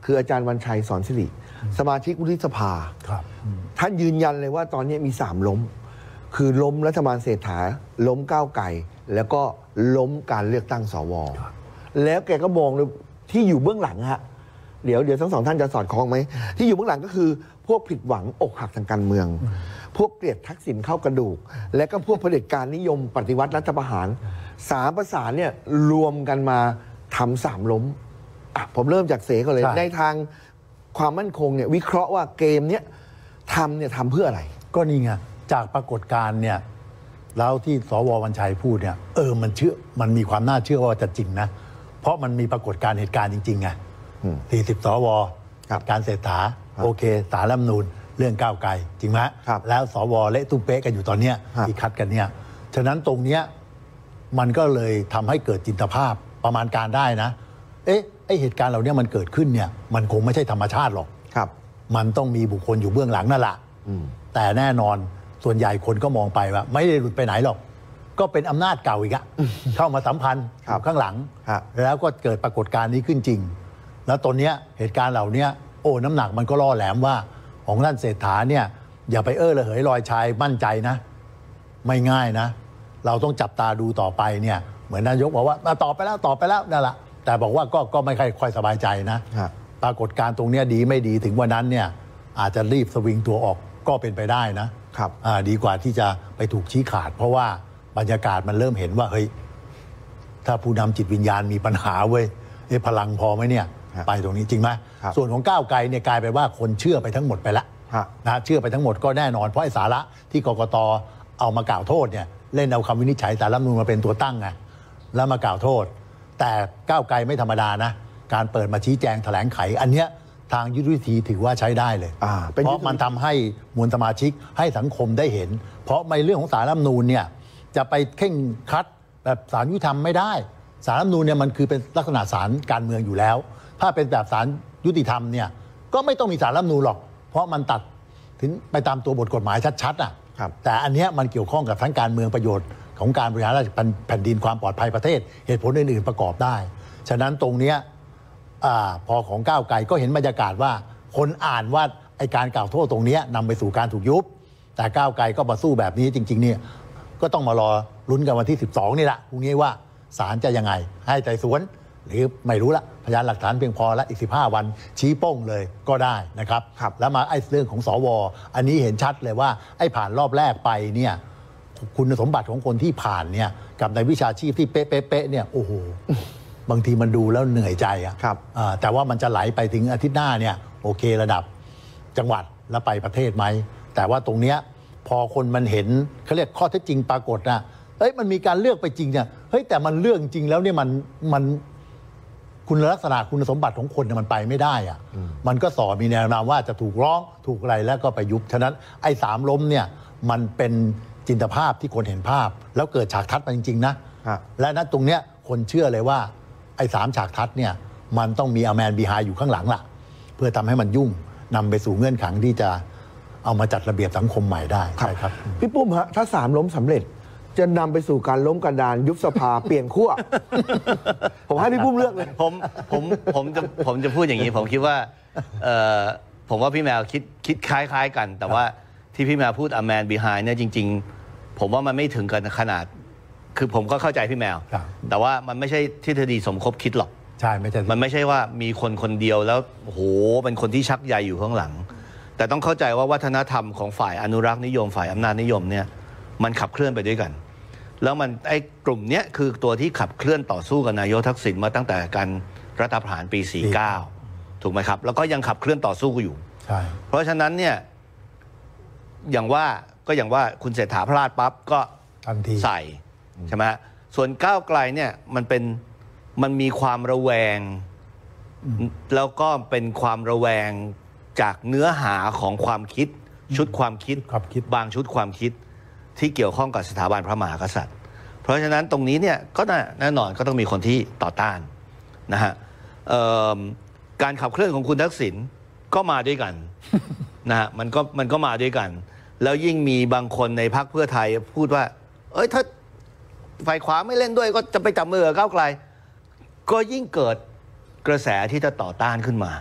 คืออาจารย์วันชัยสอนสิริสมาชิกวุฒิสภาท่านยืนยันเลยว่าตอนนี้มี3 ล้มคือล้มรัฐบาลเศรษฐาล้มก้าวไกลแล้วก็ล้มการเลือกตั้งสวแล้วแกก็มองเลยที่อยู่เบื้องหลังฮะเดี๋ยวทั้งสองท่านจะสอดคล้องไหมที่อยู่เบื้องหลังก็คือพวกผิดหวังอกหักทางการเมืองพวกเกลียดทักษิณเข้ากระดูกและก็พวกเผด็จการนิยมปฏิวัติรัฐประหาร3 ประสานเนี่ยรวมกันมาทำ3 ล้มผมเริ่มจากเสก็เลยในทางความมั่นคงเนี่ยวิเคราะห์ว่าเกมเนี้ยทำเพื่ออะไรก็นี่ไงจากปรากฏการณ์เนี่ยแล้วที่สว.วันชัยพูดเนี่ยมันมีความน่าเชื่อว่าจะจริงนะเพราะมันมีปรากฏการณ์เหตุการณ์จริงๆไง40 สว.การเศรษฐาโอเคศาลรัฐธรรมนูญเรื่องก้าวไกลจริงไหมแล้วสว.เละตุ้มเป๊ะกันอยู่ตอนเนี้ยที่คัดกันเนี่ยฉะนั้นตรงเนี้ยมันก็เลยทำให้เกิดจินตภาพประมาณการได้นะไอเหตุการณ์เหล่านี้มันเกิดขึ้นเนี่ยมันคงไม่ใช่ธรรมชาติหรอกมันต้องมีบุคคลอยู่เบื้องหลังนั่นแหละแต่แน่นอนส่วนใหญ่คนก็มองไปว่าไม่ได้หลุดไปไหนหรอกก็เป็นอำนาจเก่าอีกอะเข้ามาสัมพันธ์ข้างหลังแล้วก็เกิดปรากฏการณ์นี้ขึ้นจริงแล้วตอนนี้เหตุการณ์เหล่านี้น้ำหนักมันก็ล่อแหลมว่าของท่านเศรษฐาเนี่ยอย่าไประเหยลอยชายมั่นใจนะไม่ง่ายนะเราต้องจับตาดูต่อไปเนี่ยเหมือนนายกบอกว่าต่อไปแล้วนั่นแหละแต่บอกว่าก็ไม่ค่อยสบายใจนะปรากฏการณ์ตรงนี้ดีไม่ดีถึงวันนั้นเนี่ยอาจจะรีบสวิงตัวออกก็เป็นไปได้นะครับดีกว่าที่จะไปถูกชี้ขาดเพราะว่าบรรยากาศมันเริ่มเห็นว่าเฮ้ยถ้าผู้นำจิตวิญญาณมีปัญหาเว้ยพลังพอไหมเนี่ยไปตรงนี้จริงไหมส่วนของก้าวไกลเนี่ยกลายไปว่าคนเชื่อไปทั้งหมดไปแล้วนะเชื่อไปทั้งหมดก็แน่นอนเพราะไอ้สาระที่กกต.เอามากล่าวโทษเนี่ยเล่นเอาคำวินิจฉัยสารรัฐธรรมนูญมาเป็นตัวตั้งไงแล้วมากล่าวโทษแต่ก้าวไกลไม่ธรรมดานะการเปิดมาชี้แจงแถลงไขอันเนี้ยทางยุทธวิธีถือว่าใช้ได้เลยเพราะมันทำให้มวลสมาชิกให้สังคมได้เห็นเพราะในเรื่องของศาลรัฐธรรมนูญเนี่ยจะไปเข่งครัดแบบศาลยุติธรรมไม่ได้ศาลรัฐธรรมนูญเนี่ยมันคือเป็นลักษณะศาลการเมืองอยู่แล้วถ้าเป็นแบบศาลยุติธรรมเนี่ยก็ไม่ต้องมีศาลรัฐธรรมนูญหรอกเพราะมันตัดถึงไปตามตัวบทกฎหมายชัดๆแต่อันเนี้ยมันเกี่ยวข้องกับทั้งการเมืองประโยชน์ของการบริหารราชการแผ่นดินความปลอดภัยประเทศเหตุผลอื่นๆประกอบได้ฉะนั้นตรงเนี้ยพอของก้าวไกลก็เห็นบรรยากาศว่าคนอ่านว่าไอการกล่าวโทษตรงนี้นำไปสู่การถูกยุบแต่ก้าวไกลก็มาสู้แบบนี้จริงๆเนี่ยก็ต้องมารอลุ้นกันวันที่12นี่แหละพรุ่งนี้ว่าศาลจะยังไงให้ไต่สวนหรือไม่รู้ละพยานหลักฐานเพียงพอและอีก15 วันชี้โป้งเลยก็ได้นะครับแล้วมาไอ้เรื่องของสว.อันนี้เห็นชัดเลยว่าไอ้ผ่านรอบแรกไปเนี่ยคุณสมบัติของคนที่ผ่านเนี่ยกับในวิชาชีพที่เป๊ะๆเนี่ยโอ้โหบางทีมันดูแล้วเหนื่อยใจแต่ว่ามันจะไหลไปถึงอาทิตย์หน้าเนี่ยโอเคระดับจังหวัดแล้วไปประเทศไหมแต่ว่าตรงเนี้ยพอคนมันเห็นเขาเรียกข้อเท็จจริงปรากฏนะมันมีการเลือกไปจริงเนี่ยแต่มันเลือกจริงแล้วเนี่ยมันคุณลักษณะคุณสมบัติของคนเนี่ยมันไปไม่ได้มันก็สอมีแนวโน้มว่าจะถูกร้องถูกอะไรแล้วก็ไปยุบฉะนั้นไอ้3 ล้มเนี่ยมันเป็นจินตภาพที่คนเห็นภาพแล้วเกิดฉากทัศน์มาจริงๆนะและนั้นตรงเนี้ยคนเชื่อเลยว่าไอ้3 ฉากทัศน์เนี่ยมันต้องมีอแมนบีไฮอยู่ข้างหลังล่ะเพื่อทำให้มันยุ่งนำไปสู่เงื่อนไขที่จะเอามาจัดระเบียบสังคมใหม่ได้ใช่ครับพี่ปุ้มฮะถ้า3 ล้มสำเร็จจะนำไปสู่การล้มกระดานยุบสภา เปลี่ยนขั้ว ผมให้พี่ปุ้มเลือกเลยผมจะพูดอย่างนี้ผมคิดว่าผมว่าพี่แมวคิดคล้ายๆกันแต่ว่าที่พี่แมวพูด a man behind เนี่ยจริงๆผมว่ามันไม่ถึงกันขนาดคือผมก็เข้าใจพี่แมวแต่ว่ามันไม่ใช่ทฤษฎีสมคบคิดหรอกใช่ไม่ใช่มันไม่ใช่ว่ามีคนเดียวแล้วโหเป็นคนที่ชักใยอยู่ข้างหลังแต่ต้องเข้าใจว่าวัฒนธรรมของฝ่ายอนุรักษ์นิยมฝ่ายอำนาจนิยมเนี่ยมันขับเคลื่อนไปด้วยกันแล้วมันไอ้กลุ่มนี้คือตัวที่ขับเคลื่อนต่อสู้กับนายกทักษิณมาตั้งแต่การรัฐประหารปี 49ถูกไหมครับแล้วก็ยังขับเคลื่อนต่อสู้อยู่ใช่เพราะฉะนั้นเนี่ยอย่างว่าคุณเศรษฐาพลาดปั๊บก็ทันทีใส่ใช่ไหมส่วนก้าวไกลเนี่ยมันมีความระแวงแล้วก็เป็นความระแวงจากเนื้อหาของความคิดชุดความคิดบางชุดความคิดที่เกี่ยวข้องกับสถาบันพระมหากษัตริย์เพราะฉะนั้นตรงนี้เนี่ยก็แน่นอนก็ต้องมีคนที่ต่อต้านนะฮะการขับเคลื่อนของคุณทักษิณก็มาด้วยกันนะฮะมันก็มาด้วยกันแล้วยิ่งมีบางคนในพรรคเพื่อไทยพูดว่าถ้าฝ่ายขวาไม่เล่นด้วยก็จะไปจับมือกับก้าวไกลก็ยิ่งเกิดกระแสที่จะต่อต้านขึ้นมา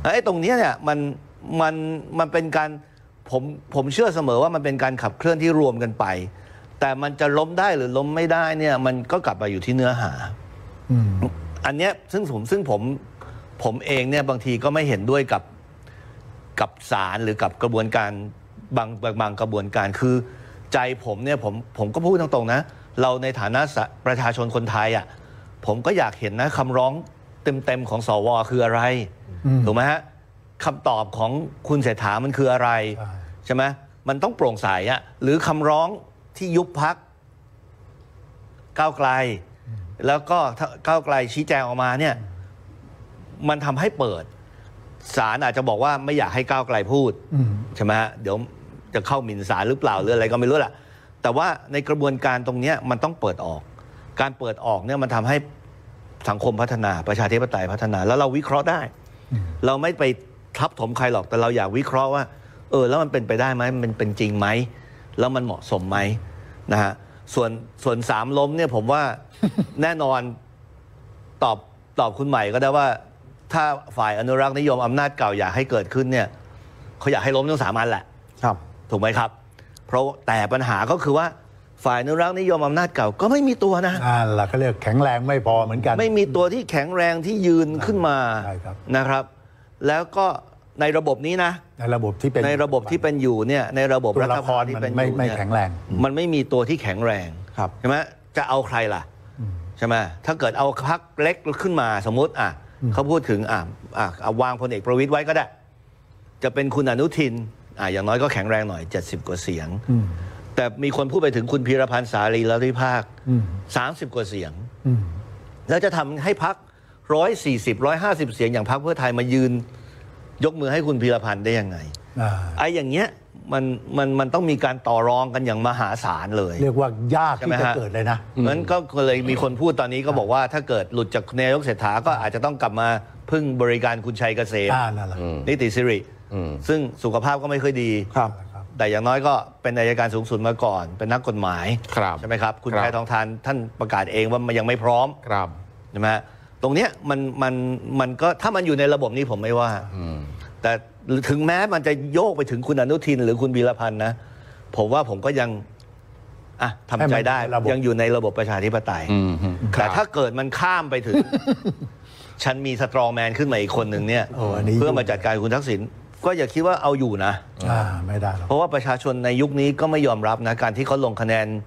ไอ้ตรงนี้เนี่ยมันเป็นการผมเชื่อเสมอว่ามันเป็นการขับเคลื่อนที่รวมกันไป แต่มันจะล้มได้หรือล้มไม่ได้เนี่ยมันก็กลับมาอยู่ที่เนื้อหาอันเนี้ยซึ่งผมเองเนี่ยบางทีก็ไม่เห็นด้วยกับศาลหรือกับกระบวนการบางกระบวนการคือใจผมเนี่ยผมก็พูดตรงๆนะเราในฐานะประชาชนคนไทยอ่ะผมก็อยากเห็นนะคำร้องเต็มๆของสวคืออะไรถูกไหมฮะคำตอบของคุณเศรษฐามันคืออะไรใช่ไหมมันต้องโปร่งใสอ่ะหรือคำร้องที่ยุบพรรคก้าวไกลแล้วก็ก้าวไกลชี้แจงออกมาเนี่ยมันทำให้เปิดศาลอาจจะบอกว่าไม่อยากให้ก้าวไกลพูดใช่ไหมฮะเดี๋ยวจะเข้าหมิ่นศาลหรือเปล่าหรืออะไรก็ไม่รู้แหละแต่ว่าในกระบวนการตรงนี้มันต้องเปิดออกการเปิดออกเนี่ยมันทำให้สังคมพัฒนาประชาธิปไตยพัฒนาแล้วเราวิเคราะห์ได้เราไม่ไปทับถมใครหรอกแต่เราอยากวิเคราะห์ว่าแล้วมันเป็นไปได้ไหมมันเป็นจริงไหมแล้วมันเหมาะสมไหมนะฮะส่วน3 ล้มเนี่ยผมว่า แน่นอนตอบคุณใหม่ก็ได้ว่าถ้าฝ่ายอนุรักษ์นิยมอำนาจเก่าอยากให้เกิดขึ้นเนี่ยเขาอยากให้ล้มทั้ง3 อันแหละครับถูกไหมครับเพราะแต่ปัญหาก็คือว่าฝ่ายอนุรักษ์นิยมอำนาจเก่าก็ไม่มีตัวนะล่ะก็เรียกแข็งแรงไม่พอเหมือนกันไม่มีตัวที่แข็งแรงที่ยืนขึ้นมานะครับแล้วก็ในระบบนี้นะในระบบที่เป็นอยู่เนี่ยในระบบรัฐบาลที่เป็นอยู่ไม่แข็งแรงมันไม่มีตัวที่แข็งแรงใช่ไหมจะเอาใครล่ะใช่ไหมถ้าเกิดเอาพรรคเล็กขึ้นมาสมมติเขาพูดถึงเอาวางพลเอกประวิตรไว้ก็ได้จะเป็นคุณอนุทินอย่างน้อยก็แข็งแรงหน่อย70 กว่าเสียงแต่มีคนพูดไปถึงคุณพีรพันธ์สารีรัฐวิภาค30 กว่าเสียงแล้วจะทำให้พรรค140-150 เสียงอย่างพรรคเพื่อไทยมายืนยกมือให้คุณพีรพันธ์ได้ยังไงอย่างเงี้ยมันต้องมีการต่อรองกันอย่างมหาศาลเลยเรียกว่ายากที่จะเกิดเลยนะนั้นก็เลยมีคนพูดตอนนี้ก็บอกว่าถ้าเกิดหลุดจากนายกเศรษฐาก็อาจจะต้องกลับมาพึ่งบริการคุณชัยเกษมนิติสิริซึ่งสุขภาพก็ไม่ค่อยดีแต่อย่างน้อยก็เป็นอัยการสูงสุดมาก่อนเป็นนักกฎหมายใช่ไหมครับคุณแพทองธารท่านประกาศเองว่ามันยังไม่พร้อมใช่ไหมตรงเนี้ยมันก็ถ้ามันอยู่ในระบบนี้ผมไม่ว่าแต่ถึงแม้มันจะโยกไปถึงคุณอนุทินหรือคุณบีรพันธ์นะผมว่าผมก็ยังทำใจได้ยังอยู่ในระบบประชาธิปไตยแต่ถ้าเกิดมันข้ามไปถึง ฉันมีสตรองแมนขึ้นมาอีกคนหนึ่งเนี่ยเพื่อมาจัดการคุณทักษิณก็อย่าคิดว่าเอาอยู่นะไม่ได้เพราะว่าประชาชนในยุคนี้ก็ไม่ยอมรับนะการที่เขาลงคะแนน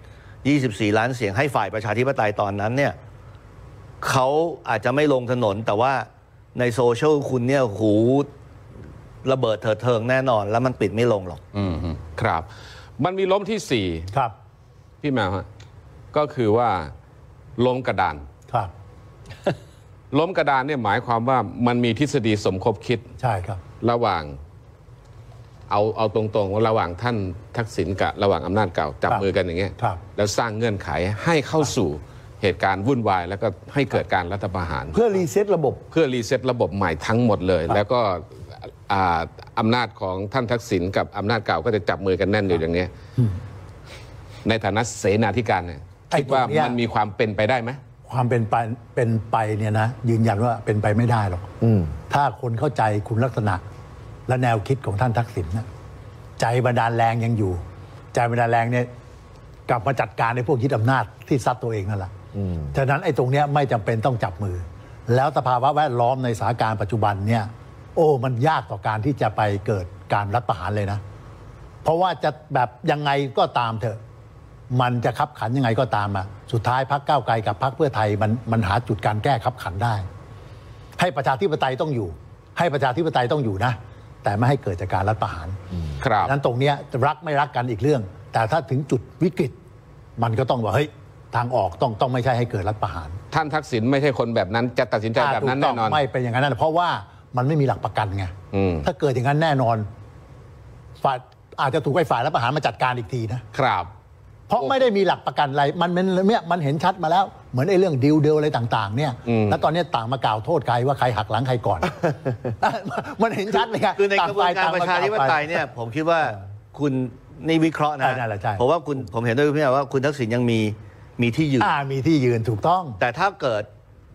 24 ล้านเสียงให้ฝ่ายประชาธิปไตยตอนนั้นเนี่ยเขาอาจจะไม่ลงถนนแต่ว่าในโซเชียลคุณเนี่ยหูระเบิดเถิดเทิงแน่นอนแล้วมันปิดไม่ลงหรอกครับมันมีล้มที่4 ครับพี่แมวฮะก็คือว่าล้มกระดานครับล้มกระดานเนี่ยหมายความว่ามันมีทฤษฎีสมคบคิดใช่ครับระหว่างเอาตรงๆระหว่างท่านทักษิณกับระหว่างอำนาจเก่าจับมือกันอย่างเงี้ยแล้วสร้างเงื่อนไขให้เข้าสู่เหตุการณ์วุ่นวายแล้วก็ให้เกิดการรัฐประหารเพื่อรีเซ็ตระบบใหม่ทั้งหมดเลยแล้วก็อำนาจของท่านทักษิณกับอำนาจเก่าก็จะจับมือกันแน่นอยู่อย่างนี้ในฐานะเสนาธิการเนี่ยคิดว่ามันมีความเป็นไปได้ไหมความเป็นไปเนี่ยนะยืนยันว่าเป็นไปไม่ได้หรอกถ้าคนเข้าใจคุณลักษณะและแนวคิดของท่านทักษิณนะใจบันดาลแรงยังอยู่ใจบันดาลแรงเนี่ยกลับมาจัดการในพวกยึดอำนาจที่ซัดตัวเองนั่นแหละฉะนั้นไอ้ตรงเนี้ยไม่จำเป็นต้องจับมือแล้วสภาวะแวดล้อมในสถานการณ์ปัจจุบันเนี่ยมันยากต่อการที่จะไปเกิดการรัฐประหารเลยนะเพราะว่าจะแบบยังไงก็ตามเถอะมันจะคับขันยังไงก็ตามสุดท้ายพรรคก้าวไกลกับพรรคเพื่อไทยมันหาจุดการแก้คับขันได้ให้ประชาธิปไตยต้องอยู่ให้ประชาธิปไตยต้องอยู่นะแต่ไม่ให้เกิดจากการรัฐประหารนั้นตรงเนี้ยรักไม่รักกันอีกเรื่องแต่ถ้าถึงจุดวิกฤตมันก็ต้องว่าเฮ้ยทางออกต้องไม่ใช่ให้เกิดรัฐประหารท่านทักษิณไม่ใช่คนแบบนั้นจะตัดสินใจแบบนั้นแน่นอนไม่เป็นอย่างนั้นเพราะว่ามันไม่มีหลักประกันไงถ้าเกิดอย่างนั้นแน่นอนฝ่ายอาจจะถูกฝ่ายรัฐประหารมาจัดการอีกทีนะครับเพราะไม่ได้มีหลักประกันอะไรมันเห็นชัดมาแล้วเหมือนไอ้เรื่องดีลอะไรต่างๆเนี่ยแล้วตอนนี้ต่างมากล่าวโทษใครว่าใครหักหลังใครก่อนมันเห็นชัดเลยคือในกระบวนการประชาธิปไตยเนี่ยผมคิดว่าคุณในวิเคราะห์นะเพราะว่าผมเห็นด้วยพี่ว่าคุณทักษิณยังมีที่ยืนมีที่ยืนถูกต้องแต่ถ้าเกิด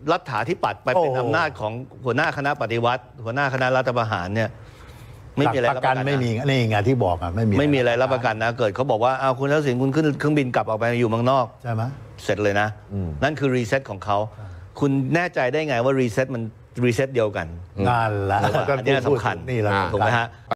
รัฐาธิปัตย์ไปเป็นโอ้อำนาจของหัวหน้าคณะปฏิวัติ หัวหน้าคณะรัฐประหารเนี่ยไม่มีอะไรหลัรับกประกันนะไม่มีนี่ไงที่บอกอ่ะไม่มีอะไรรับประกันนะ เกิดเขาบอกว่าเอาคุณทักษิณคุณขึ้นเครื่องบินกลับออกไปอยู่เมืองนอกใช่ไหมเสร็จเลยนะ นั่นคือรีเซ็ตของเขา คุณแน่ใจได้ไงว่ารีเซ็ตมันรีเซ็ตเดียวกันนั่นแหละอันนี้สำคัญนี่แหละถูกไหมฮะ